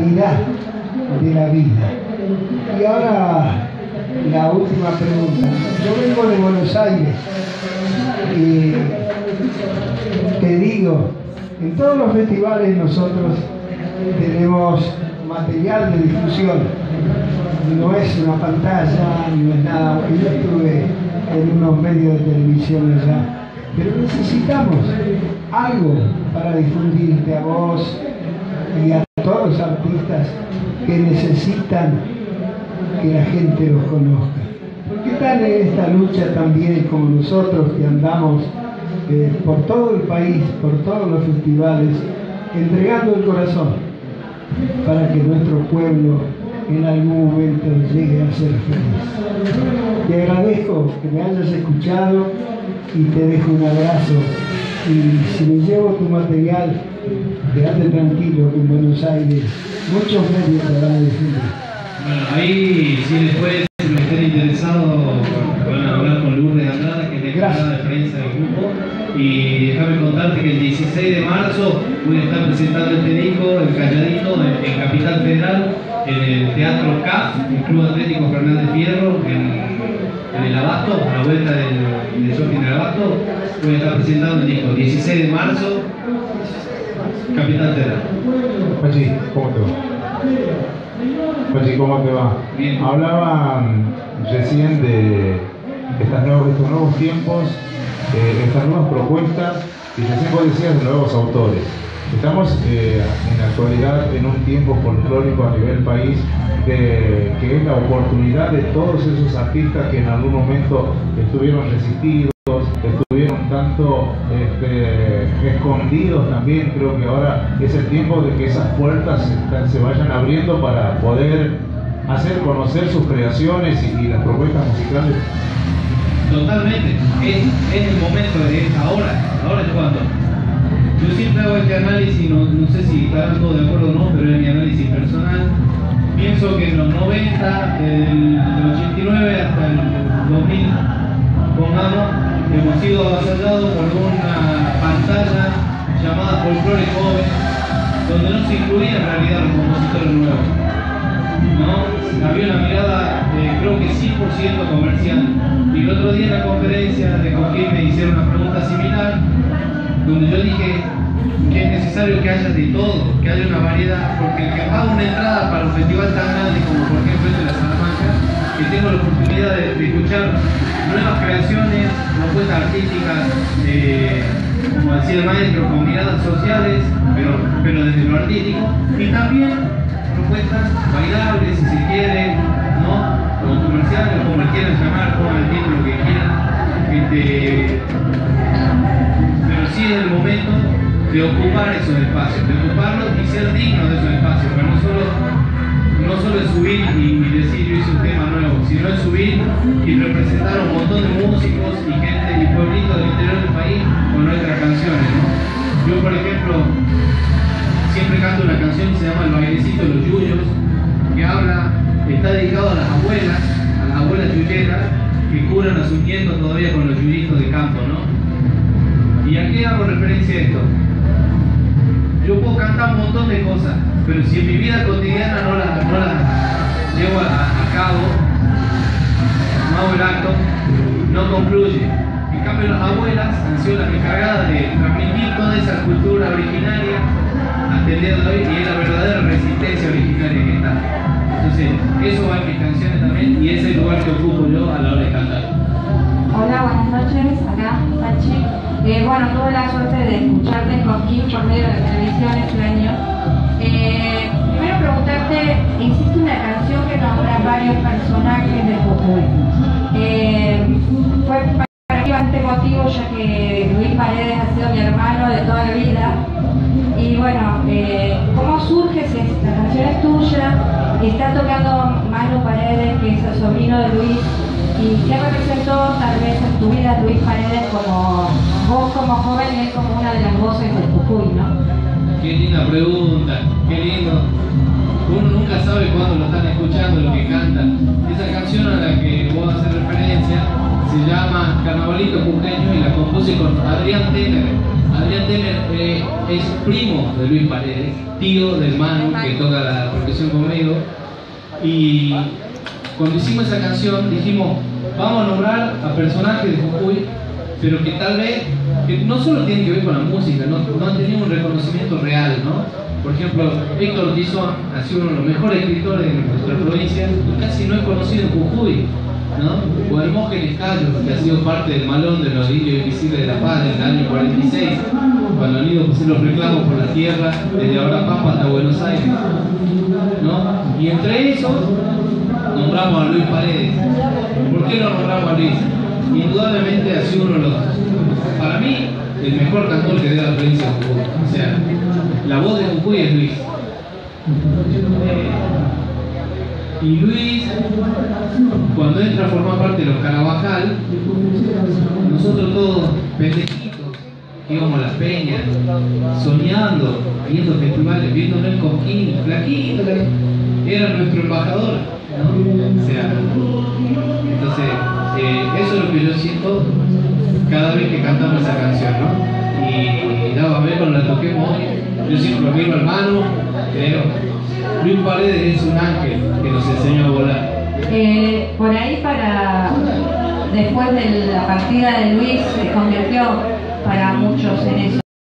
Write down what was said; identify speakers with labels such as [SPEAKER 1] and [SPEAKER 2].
[SPEAKER 1] calidad de la vida. Y ahora la última pregunta. Yo vengo de Buenos Aires y te digo, en todos los festivales nosotros tenemos material de difusión. No es una pantalla, no es nada. Yo estuve en unos medios de televisión allá, pero necesitamos algo para difundirte a vos y a todos los artistas que necesitan que la gente los conozca. Porque están en esta lucha también como nosotros que andamos por todo el país, por todos los festivales, entregando el corazón para que nuestro pueblo en algún momento llegue a ser feliz. Te agradezco que me hayas escuchado y te dejo un abrazo. Y si me llevo tu material, quédate tranquilo que en Buenos Aires muchos medios te van a difundir.
[SPEAKER 2] Bueno, ahí si después me estén interesados van a hablar con Lourdes Andrade, que es directora de prensa del grupo. Y déjame contarte que el 16 de marzo voy a estar presentando este disco, El Calladito, en Capital Federal, en el Teatro CAF, el Club Atlético Fernández Fierro, en el Abasto, a la vuelta del shopping del Abasto. Voy a estar presentando el disco 16 de marzo, Capital Federal.
[SPEAKER 3] Pachi, ¿cómo te va? Pachi, ¿cómo te va?
[SPEAKER 2] Bien.
[SPEAKER 3] Hablaban recién de estos nuevos tiempos, estas nuevas propuestas, y recién vos decías de nuevos autores. Estamos en la actualidad en un tiempo folclórico a nivel país que es la oportunidad de todos esos artistas que en algún momento estuvieron resistidos, estuvieron tanto escondidos también. Creo que ahora es el tiempo de que esas puertas se vayan abriendo para poder hacer conocer sus creaciones y las propuestas musicales.
[SPEAKER 2] Totalmente, es el momento, es ahora es cuando. Yo siempre hago este análisis, no sé si estarán todos de acuerdo o no, pero es mi análisis personal. Pienso que en los 90, del 89 hasta el 2000, pongamos, hemos sido avasallados por una pantalla llamada Folclore Joven, donde no se incluían en realidad los compositores nuevos, ¿no? Había una mirada, creo que 100% comercial. Y el otro día en la conferencia de Coquín me hicieron una pregunta similar, donde yo dije que es necesario que haya de todo, que haya una variedad, porque el que paga una entrada para un festival tan grande como por ejemplo este de la Salamanca, que tengo la oportunidad de escuchar nuevas creaciones, propuestas artísticas, como decía el maestro, con miradas sociales, pero desde lo artístico, y también propuestas bailables, si se quiere, ¿no? O comerciales, como le quieran llamar, pongan el título que quieran. Pero sí es el momento de ocupar esos espacios, de ocuparlos y ser dignos de esos espacios, pero no solo es subir y decir yo hice un tema nuevo, sino es subir y representar a un montón de músicos y gente y pueblitos del interior del país con nuestras canciones, ¿no? Yo, por ejemplo, siempre canto una canción que se llama El Bailecito de los Yuyos, que está dedicado a las abuelas yuyeras que curan a sus nietos todavía con los yuyitos de campo, ¿no? ¿Y a qué hago referencia a esto? Yo puedo cantar un montón de cosas, pero si en mi vida cotidiana no las llevo a cabo, no hago el acto, no concluye. En cambio, las abuelas han sido las encargadas de transmitir toda esa cultura originaria hasta el día de hoy, y es la verdadera resistencia originaria que está. Entonces, eso va en mis canciones también, y ese es el lugar que ocupo yo a la hora de cantar.
[SPEAKER 4] Hola, buenas noches, acá Pachi. Bueno, tuve la suerte de escucharte en Coquín por medio de la televisión este año. Primero preguntarte, existe una canción que nombra varios personajes de Jujuy. Fue para mí bastante motivo, ya que Luis Paredes ha sido mi hermano de toda la vida. Y bueno, ¿cómo surge si esta canción es tuya? Está tocando Manu Paredes, que es el sobrino de Luis. ¿Y qué representó tal vez en tu vida Luis Paredes como vos como joven y él como una de las voces de Jujuy, ¿no?
[SPEAKER 2] Qué linda pregunta, qué lindo. Uno nunca sabe cuándo lo están escuchando, lo que cantan. Esa canción a la que vos haces referencia se llama Carnavalito Jujeño y la compuse con Adrián Temer. Adrián Temer es primo de Luis Paredes, tío del Manu que toca la conmigo. Y cuando hicimos esa canción dijimos, vamos a nombrar a personajes de Jujuy, pero que tal vez, que no solo tienen que ver con la música, no han tenido un reconocimiento real, ¿no? Por ejemplo, Héctor Tizón ha sido uno de los mejores escritores de nuestra provincia y casi no es conocido en Jujuy, ¿no? O Hermógenes Callos, que ha sido parte del malón de los indios invisibles de La Paz en el año 46, cuando han ido a hacer los reclamos por la tierra desde Aurapampa hasta Buenos Aires, ¿no? Y entre esos nombramos a Luis Paredes. ¿Por qué lo nombramos a Luis? Indudablemente ha sido uno de los, para mí, el mejor cantor que dé la provincia de Jujuy. O sea, la voz de Jujuy es Luis. Y Luis, cuando entra a formar parte de los Carabajal, nosotros todos pendejitos, íbamos a las peñas, soñando, viendo festivales, viéndolo en Cosquín, flaquito, era nuestro embajador, ¿no? O sea, entonces, eso es lo que yo siento cada vez que cantamos esa canción, ¿no? Y nada, a ver cuando la toquemos hoy, yo siempre lo mismo, hermano, pero Luis Paredes es un ángel que nos enseñó a volar.
[SPEAKER 4] Por ahí después de la partida de Luis se convirtió para muchos en eso.